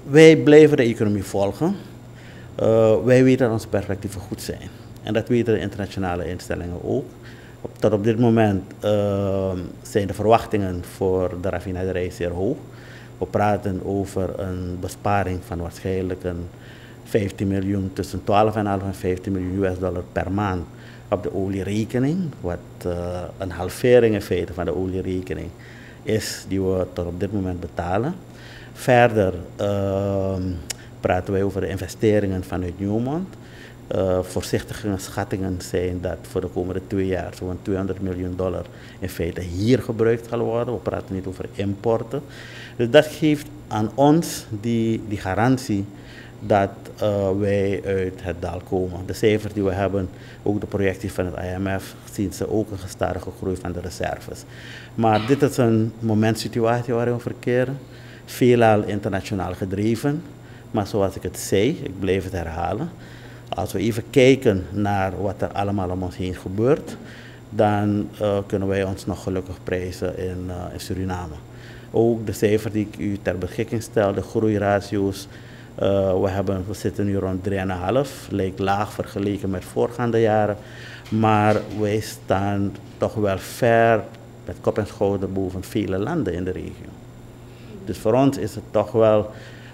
Wij blijven de economie volgen. Wij weten dat onze perspectieven goed zijn. En dat weten de internationale instellingen ook. Tot op dit moment zijn de verwachtingen voor de raffinaderij zeer hoog. We praten over een besparing van waarschijnlijk een 15 miljoen, tussen 12,5 en 15 miljoen US-dollar per maand op de olierekening. Wat een halvering in feite van de olierekening is die we tot op dit moment betalen. Verder praten wij over de investeringen vanuit Newmont. Voorzichtige schattingen zijn dat voor de komende 2 jaar zo'n $200 miljoen in feite hier gebruikt zal worden. We praten niet over importen. Dus dat geeft aan ons die garantie dat wij uit het dal komen. De cijfers die we hebben, ook de projecties van het IMF, zien ze ook een gestadige groei van de reserves. Maar dit is een momentsituatie waarin we verkeren, veelal internationaal gedreven. Maar zoals ik het zei, ik blijf het herhalen, als we even kijken naar wat er allemaal om ons heen gebeurt, dan kunnen wij ons nog gelukkig prijzen in Suriname. Ook de cijfers die ik u ter beschikking stel, de groeiratio's, we zitten nu rond 3,5, lijkt laag vergeleken met voorgaande jaren, maar wij staan toch wel ver met kop en schouder boven vele landen in de regio. Dus voor ons is het toch wel,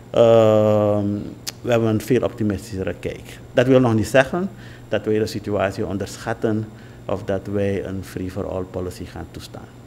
we hebben een veel optimistischere kijk. Dat wil nog niet zeggen dat wij de situatie onderschatten of dat wij een free-for-all policy gaan toestaan.